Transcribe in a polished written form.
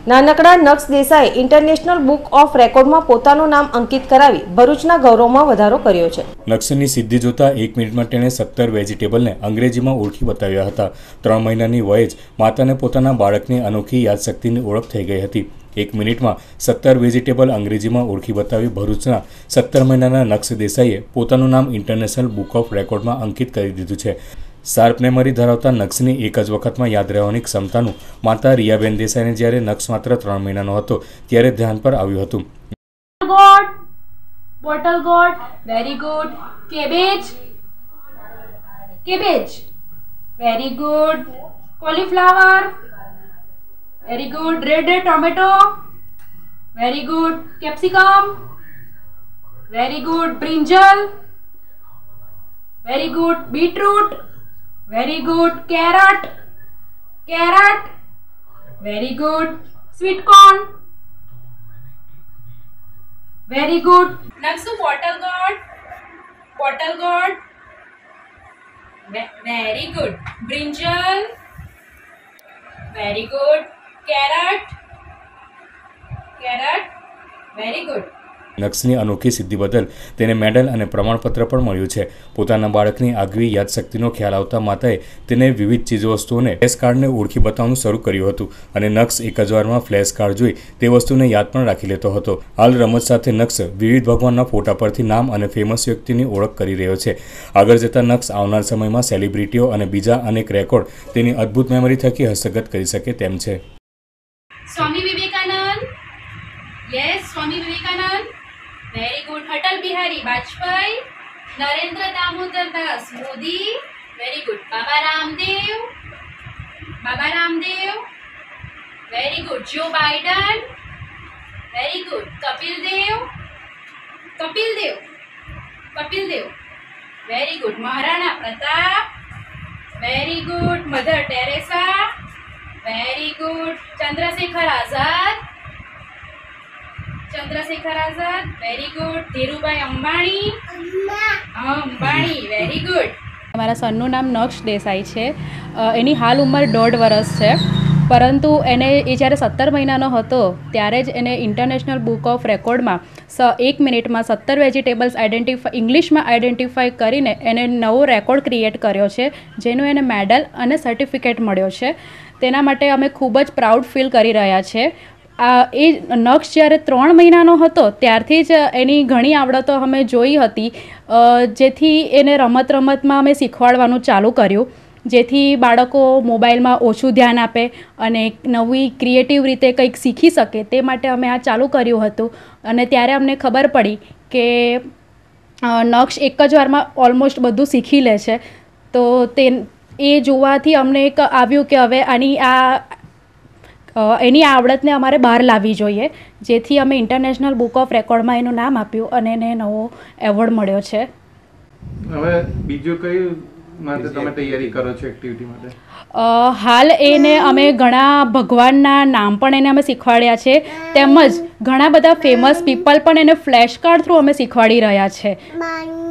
નાનકડા નક્ષ દેસાઈએ international book of રેકોર્ડમાં પોતાનું નામ અંકિત કરાવી ભરૂચના ગૌરવમાં વધારો કર્યો છે. નક્ષની સિદ્ધિ જોતા 1 મિનિટમાં તેણે 17 વેજીટેબલને અંગ્રેજીમાં ઓળખી બતાવ્યા હતા. 3 મહિનાની વયે જ માતાને પોતાના બાળકની અનોખી યાદશક્તિની ઓળખ થઈ ગઈ હતી. 1 મિનિટમાં 17 વેજીટેબલ અંગ્રેજીમાં ઓળખી બતાવી ભરૂચના 17 મહિનાના નક્ષ દેસાઈએ પોતાનું નામ ઇન્ટરનેશનલ બુક ઓફ રેકોર્ડમાં અંકિત કરી દીધું છે. શાર્પ મેમરી ધરાવતા નક્ષની એક જ વખતમાં યાદ રહેવાની ક્ષમતાનું માતા રિયાબેન દેસાઈને જ્યારે નક્ષ માત્ર 3 મહિનાનો હતો ત્યારે ધ્યાન પર આવ્યું હતું. Bottle gourd, very good. Cabbage, cabbage, very good. Cauliflower, very good. Red tomato, very good. Capsicum, very good. Brinjal, very good. Beetroot, very good. Carrot, carrot, very good. Sweet corn, very good. Naksu bottle gourd, very good. Brinjal, very good. Carrot, very good. નક્ષની અનોખી સિદ્ધિ બદલ તેને medal અને પ્રમાણપત્ર પણ મળ્યું છે. પોતાના બાળકની આગવી યાદશક્તિનો ખ્યાલ આવતા માતાએ તેને વિવિધ ચીજવસ્તુઓને ફ્લેશ કાર્ડને ઓળખી બતાવવાનું શરૂ કર્યું હતું અને નક્ષ એક જ વારમાં ફ્લેશ કાર્ડ જોઈ તે વસ્તુને યાદ પણ રાખી લેતો હતો. હાલ રમત સાથે નક્ષ વિવિધ ભગવાનના ફોટા પરથી નામ અને ફેમસ વ્યક્તિની ઓળખ કરી રહ્યો છે. આગળ જતા નક્ષ આવનાર સમયમાં સેલિબ્રિટીઓ અને બીજા અનેક રેકોર્ડ તેની અદ્ભુત મેમરી થકી હસ્તગત કરી શકે તેમ છે. Swami Vivekananda, yes, Swami Vivekananda, very good. Atal Bihari Vajpayee, Narendra Damodar Das Modi, very good. Baba Ramdev, very good. Joe Biden, very good. Kapil Dev, very good. Maharana Pratap, very good. Mother Teresa, very good. Chandrasekhar Azad, very good. Dhirubhai Ambani, very good. મારા સનનું નામ નક્ષ દેસાઈ છે. એની હાલ ઉંમર 1.5 વર્ષ છે, પરંતુ એને જ્યારે 17 મહિનાનો હતો ત્યારે જ એને ઇન્ટરનેશનલ બુક ઓફ રેકોર્ડમાં 1 મિનિટમાં 17 વેજીટેબલ્સ ઇંગ્લિશમાં આઈડેન્ટિફાઈ કરીને એને નવો રેકોર્ડ ક્રિએટ કર્યો છે, જેનું એને મેડલ અને સર્ટિફિકેટ મળ્યો છે. તેના માટે અમે ખૂબ જ પ્રાઉડ ફીલ કરી રહ્યા છીએ. એ નક્ષ જ્યારે 3 મહિનાનો હતો ત્યારથી જ એની ઘણી આવડતો અમે જોઈ હતી, જેથી એને રમતમાં અમે શીખવાડવાનું ચાલુ કર્યું, જેથી બાળકો મોબાઈલમાં ઓછું ધ્યાન આપે અને નવી ક્રિએટિવ રીતે કંઈક શીખી શકે. તે માટે અમે આ ચાલુ કર્યું હતું અને ત્યારે અમને ખબર પડી કે નક્ષ એક જ વારમાં ઓલમોસ્ટ બધું શીખી લે છે. તો એ જોવાથી અમને એક આવ્યું કે હવે એની આવડતને અમારે બહાર લાવવી જોઈએ, જેથી અમે ઇન્ટરનેશનલ બુક ઓફ રેકોર્ડમાં એનું નામ આપ્યું અને એને નવો એવોર્ડ મળ્યો છે. હવે બીજું કયું માટે તમે તૈયારી કરો છો એક્ટિવિટી માટે? હાલ એને અમે ઘણા ભગવાનના નામ પણ એને અમે શીખવાડ્યા છે, તેમજ ઘણા બધા ફેમસ પીપલ પણ એને ફ્લેશ કાર્ડ થ્રુ અમે શીખવાડી રહ્યા છે.